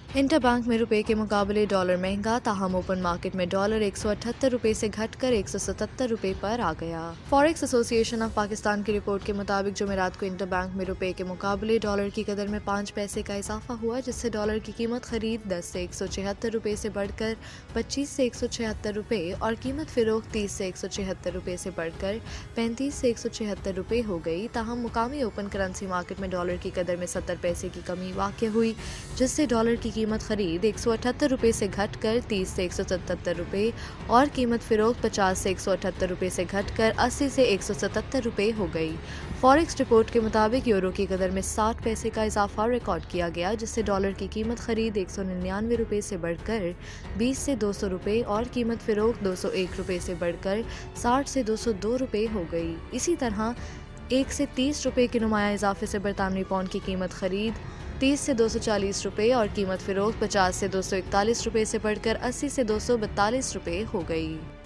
Interbank में रुपए के मुकाबले डॉलर महंगा, ताहम ओपन मार्केट में डॉलर 178 रुपए से घटकर 177 रुपए पर आ गया। फॉरेक्स एसोसिएशन ऑफ पाकिस्तान की रिपोर्ट के मुताबिक जुमेरात को इंटरबैंक में रुपए के मुकाबले डॉलर की कदर में 5 पैसे का इजाफा हुआ, जिससे डॉलर की कीमत खरीद 10 से 176 रुपए से बढ़कर 25 से 176 रुपए और कीमत फिरोख्त 30 से 176 रुपए से बढ़कर 35 से 176 रुपए हो गई। ताहम मुकामी ओपन करेंसी मार्केट में डॉलर की कदर में 70 पैसे की कमी वाक़ हुई, जिससे डॉलर की कीमत खरीद 178 रुपए से घटकर 30 से 177 रुपए और कीमत फिरोख्त 50 से 178 रुपए से घटकर 80 से 177 रुपए हो गई। फॉरेक्स रिपोर्ट के मुताबिक यूरो की कदर में 60 पैसे का इजाफा रिकॉर्ड किया गया, जिससे डॉलर की कीमत खरीद 199 रुपए से बढ़कर 20 से 200 रुपए और कीमत फिरोख्त 201 रुपए से बढ़कर 60 से 202 रुपए हो गई। इसी तरह 1 से 30 रुपए के नुमाया इजाफे से बरतानवी पाउंड की कीमत खरीद 30 से 240 रुपए और कीमत फिरोख्त 50 से 241 रुपए से बढ़कर 80 से 242 रुपए हो गई।